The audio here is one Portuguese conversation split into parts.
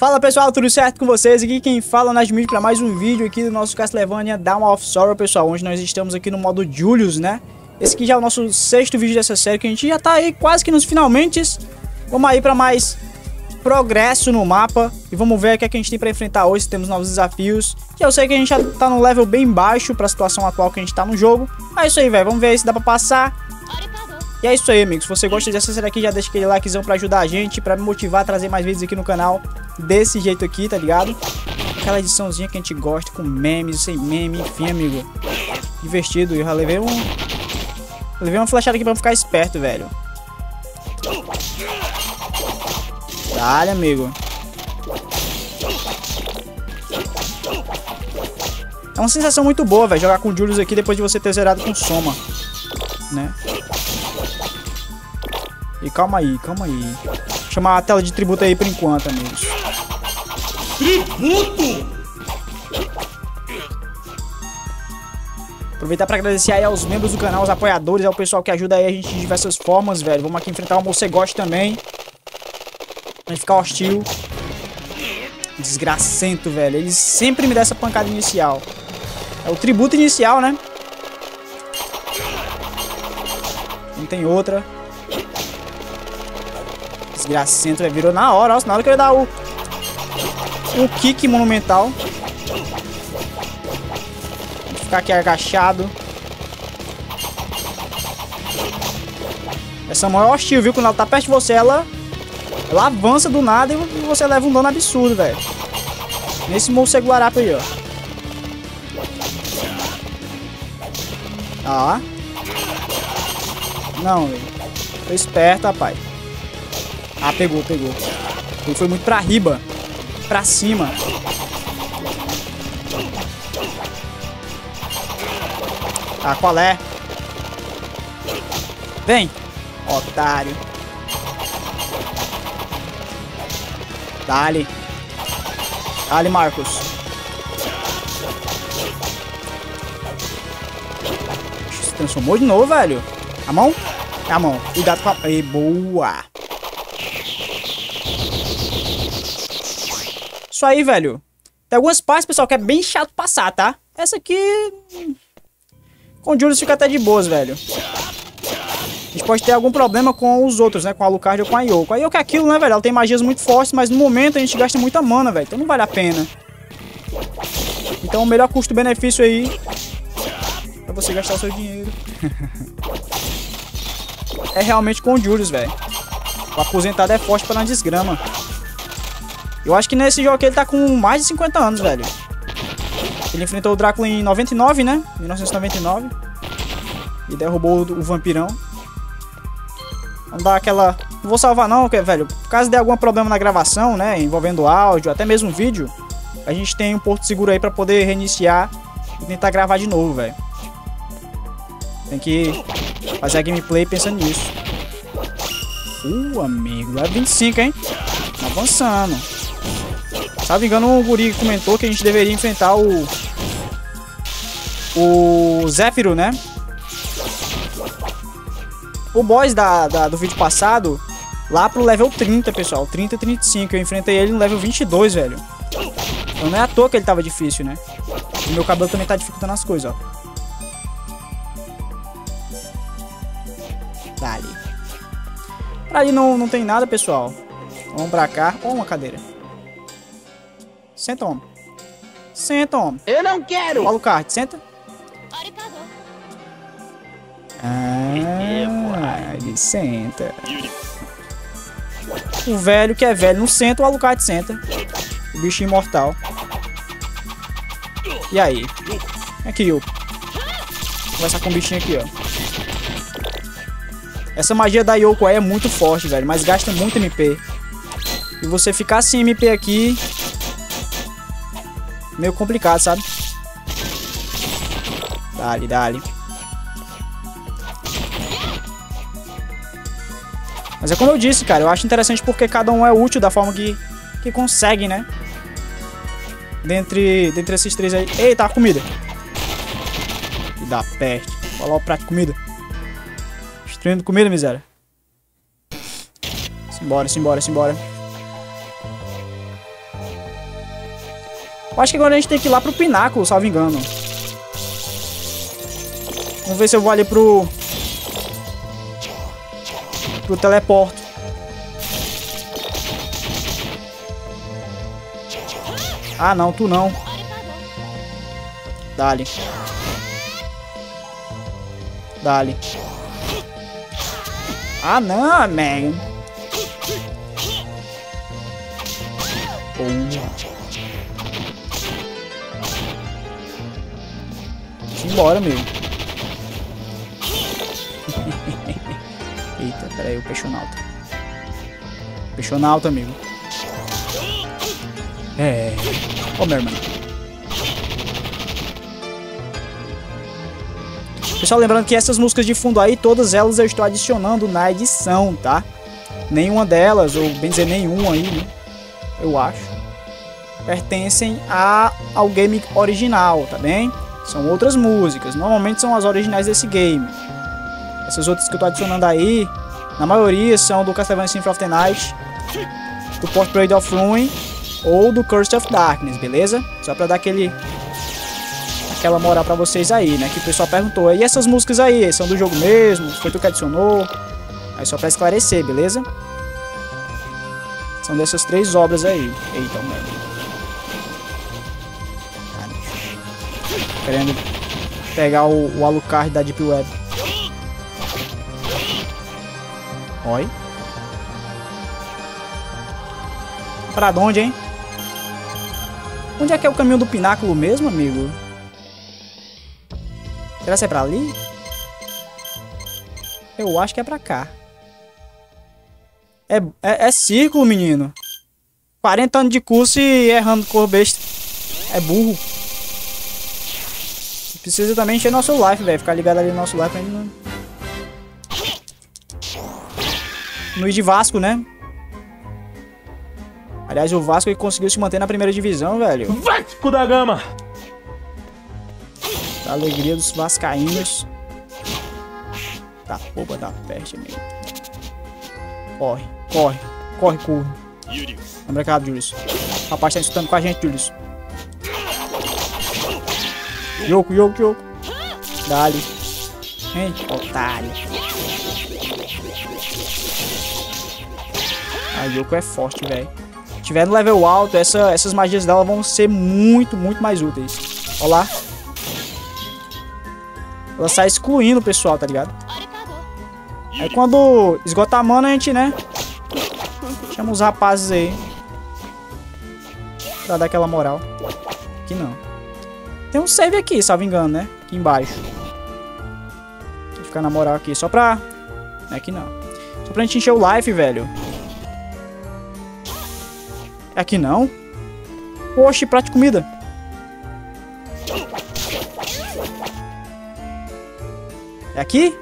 Fala pessoal, tudo certo com vocês? Aqui quem fala é o Nasmid para mais um vídeo aqui do nosso Castlevania Dawn of Sorrow, pessoal. Onde nós estamos aqui no modo Julius, né? Esse aqui já é o nosso 6º vídeo dessa série, que a gente já tá aí quase que nos finalmente. Vamos aí para mais progresso no mapa. E vamos ver o que é que a gente tem para enfrentar hoje, se temos novos desafios. Que eu sei que a gente já tá num level bem baixo para a situação atual que a gente tá no jogo. Mas é isso aí, velho. Vamos ver se dá para passar. E é isso aí, amigos. Se você gosta dessa série aqui, já deixa aquele likezão pra ajudar a gente, pra me motivar a trazer mais vídeos aqui no canal desse jeito aqui, tá ligado? Aquela ediçãozinha que a gente gosta, com memes, sem meme, enfim, amigo. Divertido. Eu já levei uma flechada aqui pra ficar esperto, velho. Dale, amigo. É uma sensação muito boa, velho, jogar com o Julius aqui depois de você ter zerado com Soma, né? E calma aí, calma aí. Vou chamar a tela de tributo aí por enquanto, amigos. Tributo! Aproveitar pra agradecer aí aos membros do canal, aos apoiadores, ao pessoal que ajuda aí a gente de diversas formas, velho. Vamos aqui enfrentar o Morcegote também. Pra gente ficar hostil. Desgracento, velho. Eles sempre me dão essa pancada inicial. É o tributo inicial, né? Não tem outra. Desgracento, virou na hora, ó, na hora que eu ia dar o kick monumental. Vou ficar aqui agachado. Essa mão é hostil, viu? Quando ela tá perto de você, ela avança do nada e você leva um dano absurdo, velho. Nesse Morceguarapo aí, ó. Ó. Não, velho. Tô esperto, rapaz. Ah, pegou. Ele foi muito pra riba. Pra cima. Ah, qual é? Vem, otário. Dale. Dale, Marcos. Se transformou de novo, velho. A mão? A mão. Cuidado com a... Ei, boa. Isso aí, velho. Tem algumas partes, pessoal, que é bem chato passar, tá? Essa aqui... Com o Julius fica até de boas, velho. A gente pode ter algum problema com os outros, né? Com a Alucard ou com a Yoko. A Yoko é aquilo, né, velho? Ela tem magias muito fortes, mas no momento a gente gasta muita mana, velho. Então não vale a pena. Então o melhor custo-benefício aí... Pra você gastar o seu dinheiro. É realmente com o Julius, velho. O aposentado é forte pra uma desgrama. Eu acho que nesse jogo aqui ele tá com mais de 50 anos, velho. Ele enfrentou o Drácula em 99, né? 1999. E derrubou o vampirão. Vamos dar aquela... Não vou salvar não, velho. Caso dê algum problema na gravação, né? Envolvendo áudio, até mesmo vídeo. A gente tem um porto seguro aí pra poder reiniciar e tentar gravar de novo, velho. Tem que fazer a gameplay pensando nisso. Amigo. É 25, hein? Tá avançando. Salvo engano, o guri comentou que a gente deveria enfrentar o Zéfiro, né? O boss do vídeo passado, lá pro level 30, pessoal. 30 e 35. Eu enfrentei ele no level 22, velho. Então não é à toa que ele tava difícil, né? E meu cabelo também tá dificultando as coisas, ó. Dali. Pra ali não tem nada, pessoal. Vamos pra cá. Ó, uma cadeira. Senta, homem. Senta, homem. Eu não quero! Alucard, senta. Ele senta. O velho que é velho não senta, o Alucard senta. O bicho imortal. E aí? Aqui, eu. Vou conversar com o bichinho aqui, ó. Essa magia da Yoko é muito forte, velho. Mas gasta muito MP. E você ficar sem MP aqui... Meio complicado, sabe? Dale. Mas é como eu disse, cara. Eu acho interessante porque cada um é útil da forma que consegue, né? Dentre esses três aí. Eita, a comida. Que da peste. Olha lá o prato de comida. Destruindo comida, miséria. Simbora. Eu acho que agora a gente tem que ir lá pro pináculo, salvo engano. Vamos ver se eu vou ali pro teleporto. Ah, não, tu não. Dali. Dali. Ah, não, man. Simbora, amigo. Eita, peraí, o peixonauta. Peixonauta, amigo. É. Ô, meu irmão. Pessoal, lembrando que essas músicas de fundo aí, todas elas eu estou adicionando na edição, tá? Nenhuma delas, ou bem dizer nenhuma aí, né? Eu acho, pertencem ao game original, tá bem? São outras músicas, normalmente são as originais desse game. Essas outras que eu tô adicionando aí, na maioria são do Castlevania Symphony of the Night, do Port Parade of Ruin ou do Curse of Darkness, beleza? Só pra dar aquela moral pra vocês aí, né? Que o pessoal perguntou, e essas músicas aí, são do jogo mesmo? Foi tu que adicionou? Aí só pra esclarecer, beleza? São dessas 3 obras aí. Eita, mano. Querendo pegar o Alucard da Deep Web. Oi. Pra onde, hein? Onde é que é o caminho do pináculo mesmo, amigo? Será que é pra ali? Eu acho que é pra cá. É círculo, menino. 40 anos de curso e errando cor besta. É burro. Precisa também encher nosso life, velho. Ficar ligado ali no nosso life ainda. No ir de Vasco, né? Aliás, o Vasco ele conseguiu se manter na primeira divisão, velho. Vasco da Gama! Da alegria dos vascaínos. Da porra da peste, amigo. Corre, corre, corre, corre. Lembra cá, Julius. O rapaz tá insultando com a gente, Julius. Yoko, Yoko, Yoko. Dali. Hein, otário. A Yoko é forte, velho. Se tiver no level alto, essas magias dela vão ser muito, muito mais úteis. Olha lá. Ela sai excluindo o pessoal, tá ligado? Aí quando esgotar a mana, a gente, né? Chama os rapazes aí. Pra dar aquela moral. Aqui não. Tem um save aqui, salvo engano, né? Aqui embaixo. Vou ficar na moral aqui. Só pra... Aqui não. Só pra gente encher o life, velho. Aqui não? Oxe, prato de comida. É aqui?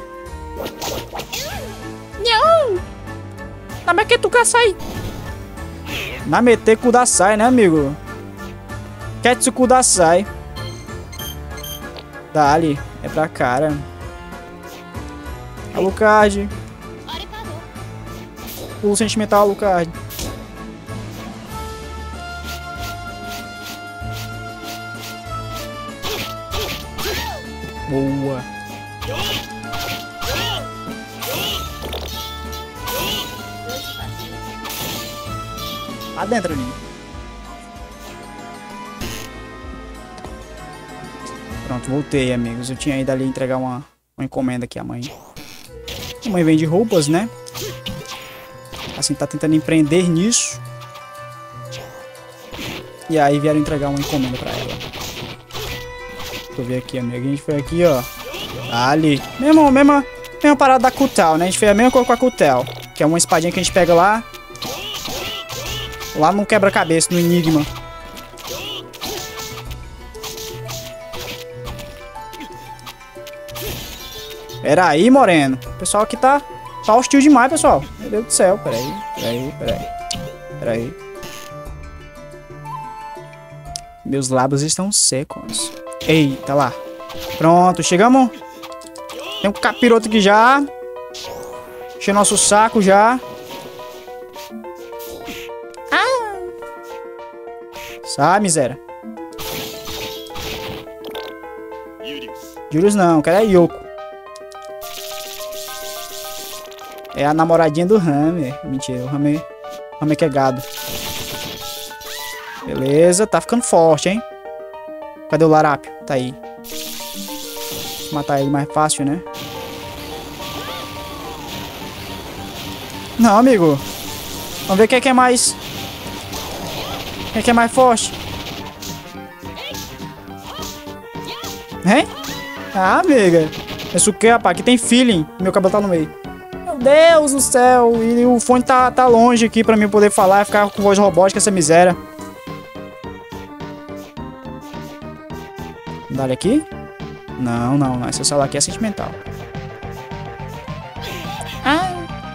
Não! Namete Kudasai. Namete Kudasai, né, amigo? Ketsu Kudasai. Dali. É pra cara. Alucard. Pulo sentimental, Alucard. Boa. Lá dentro ali. Pronto, voltei, amigos. Eu tinha ido ali entregar uma encomenda aqui à mãe. A mãe vende roupas, né? Assim, tá tentando empreender nisso. E aí vieram entregar uma encomenda pra ela. Deixa eu ver aqui, amigo. A gente foi aqui, ó. Ali. Mesma parada da Kutel, né? A gente fez a mesma coisa com a Kutel. Que é uma espadinha que a gente pega lá. Lá no quebra-cabeça, no Enigma. Pera aí, moreno. O pessoal aqui tá hostil demais, pessoal. Meu Deus do céu. Pera aí. Meus lábios estão secos. Eita, lá. Pronto, chegamos. Tem um capiroto aqui já. Encheu nosso saco já. Sai, miséria. Julius não, cara, é Yoko. É a namoradinha do Hammer. Mentira, o Hammer que é gado. Beleza, tá ficando forte, hein? Cadê o Larápio? Tá aí. Vou matar ele mais fácil, né? Não, amigo. Vamos ver quem é que é mais... Quem é que é mais forte? Hein? Ah, amiga. Isso o que, rapaz? Aqui tem feeling. Meu cabelo tá no meio. Meu Deus do céu. E o fone tá longe aqui pra mim poder falar e ficar com voz robótica, essa miséria. Dá ele aqui? Não, não, não. Essa sala aqui é sentimental. Ah.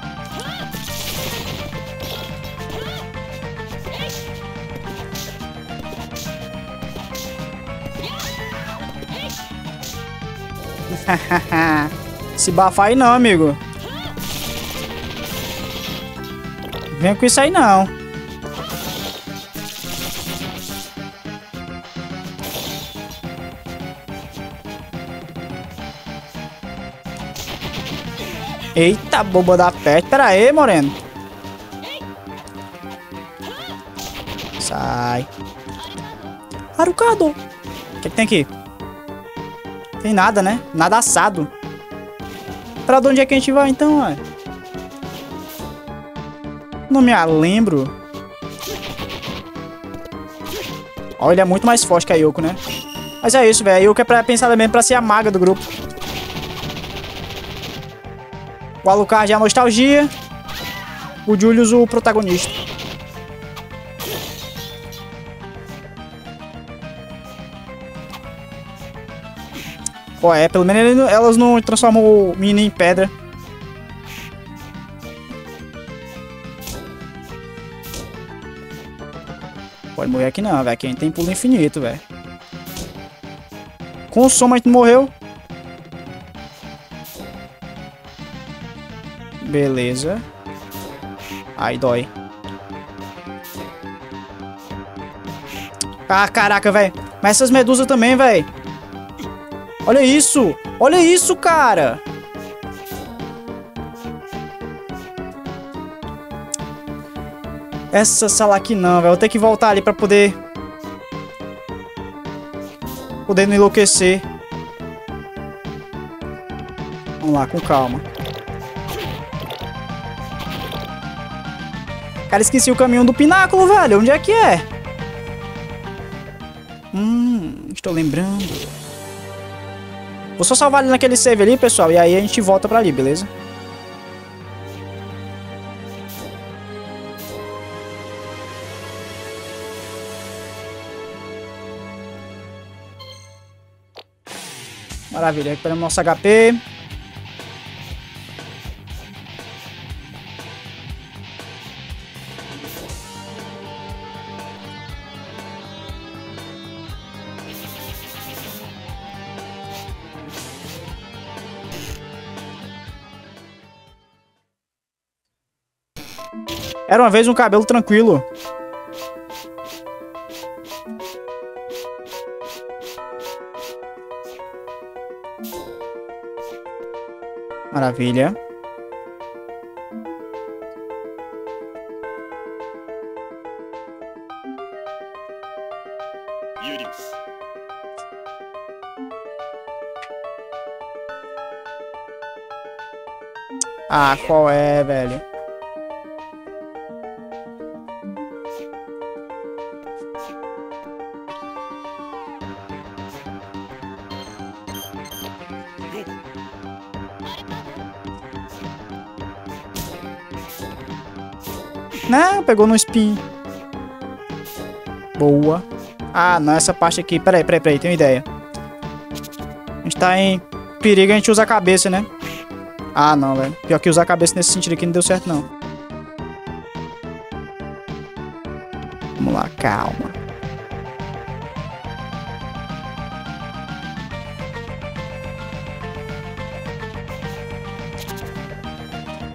Se bafar aí não, amigo. Vem com isso aí não. Eita, boba da peste. Pera aí, moreno. Sai. Harucado. O que tem aqui? Tem nada, né? Nada assado. Pra onde é que a gente vai, então, ó? Não me lembro. Ó, ele é muito mais forte que a Yoko, né? Mas é isso, velho. A Yoko é pensada mesmo pra ser a maga do grupo. O Alucard é a nostalgia. O Julius, o protagonista. Pô, é, pelo menos elas não transformam o menino em pedra. Pode morrer aqui não, velho. Aqui a gente tem pulo infinito, velho. Com o som a gente não morreu. Beleza. Aí dói. Ah, caraca, velho. Mas essas medusas também, velho. Olha isso. Olha isso, cara. Essa sala aqui não, velho. Vou ter que voltar ali pra poder... não enlouquecer. Vamos lá, com calma. Cara, esqueci o caminho do pináculo, velho. Onde é que é? Estou lembrando. Vou só salvar ele naquele save ali, pessoal. E aí a gente volta pra ali, beleza? Maravilha, recuperamos nosso HP. Era uma vez um cabelo tranquilo. Maravilha. Ah, qual é, velho? Não, pegou no spin. Boa. Ah, não, essa parte aqui. Peraí, tem uma ideia. A gente tá em perigo, a gente usa a cabeça, né? Ah, não, velho. Pior que usar a cabeça nesse sentido aqui não deu certo, não. Vamos lá, calma.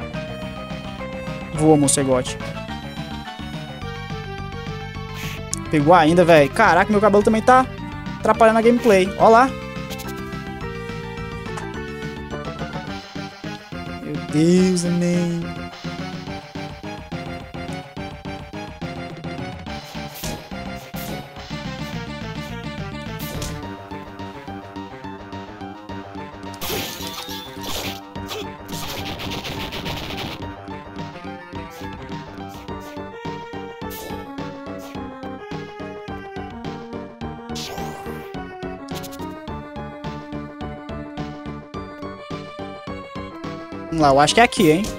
Voa, mocegote. Pegou ainda, velho. Caraca, meu cabelo também tá atrapalhando a gameplay. Ó lá. Meu Deus, amém. Vamos lá, eu acho que é aqui, hein?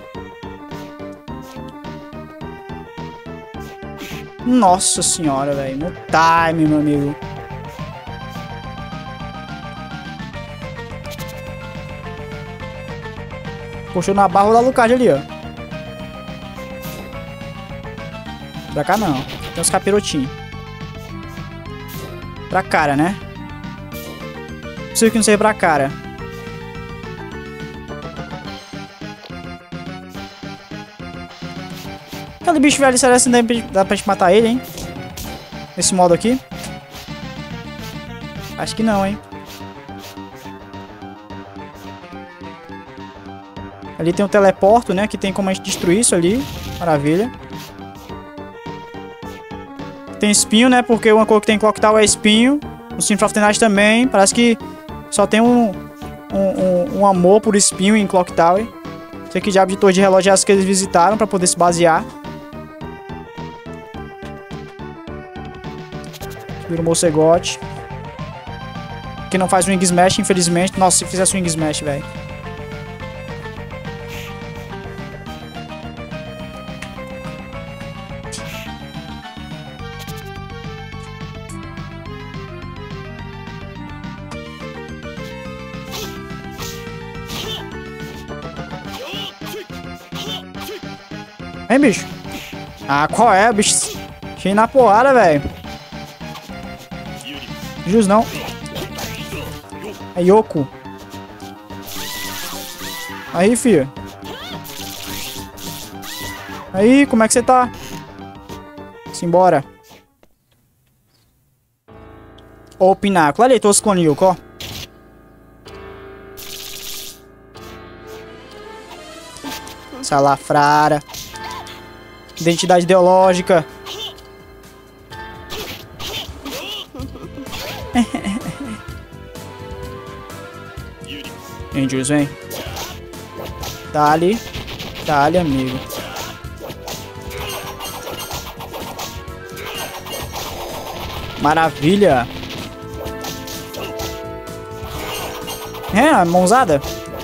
Nossa senhora, velho. No time, meu amigo. Puxou na barra da Lucard ali, ó. Pra cá não. Tem uns capirotinhos. Pra cara, né? Possível que não seja pra cara. Aquele bicho velho, será que dá pra gente matar ele, hein? Nesse modo aqui. Acho que não, hein? Ali tem um teleporto, né? Que tem como a gente destruir isso ali. Maravilha. Tem espinho, né? Porque uma cor que tem em Clock Tower é espinho. No Symphony of the Night também. Parece que só tem um amor por espinho em Clock Tower. Não sei que diabo de torre de relógio é essa que eles visitaram pra poder se basear. Vira o Morcegote. Que não faz Wing Smash, infelizmente. Nossa, se fizesse Wing Smash, velho. Hein, bicho? Ah, qual é, bicho? Cheio na porrada, velho. Jus não. É Yoko. Aí, filho. Aí, como é que você tá? Simbora. Ó o pináculo. Olha aí, todos com Yoko, ó. Salafrara. Identidade ideológica. Vem, Jules, vem. Dá-lhe. Dá-lhe, amigo. Maravilha. É, mãozada.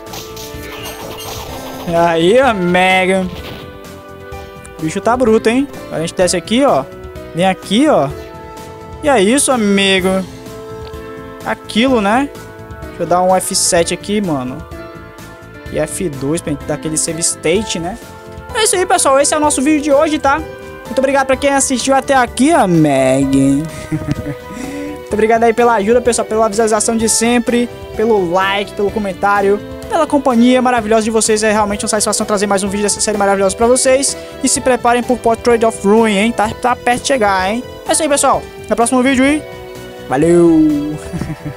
Aí, mega. O bicho tá bruto, hein? A gente desce aqui, ó. Vem aqui, ó. E é isso, amigo. Aquilo, né? Deixa eu dar um F7 aqui, mano. E F2 pra gente dar aquele save state, né? É isso aí, pessoal. Esse é o nosso vídeo de hoje, tá? Muito obrigado pra quem assistiu até aqui, ó. Megan. Muito obrigado aí pela ajuda, pessoal. Pela visualização de sempre. Pelo like, pelo comentário. Pela companhia maravilhosa de vocês. É realmente uma satisfação trazer mais um vídeo dessa série maravilhosa pra vocês. E se preparem pro Portrait of Ruin, hein? Tá perto de chegar, hein? É isso aí, pessoal. Até o próximo vídeo e... valeu!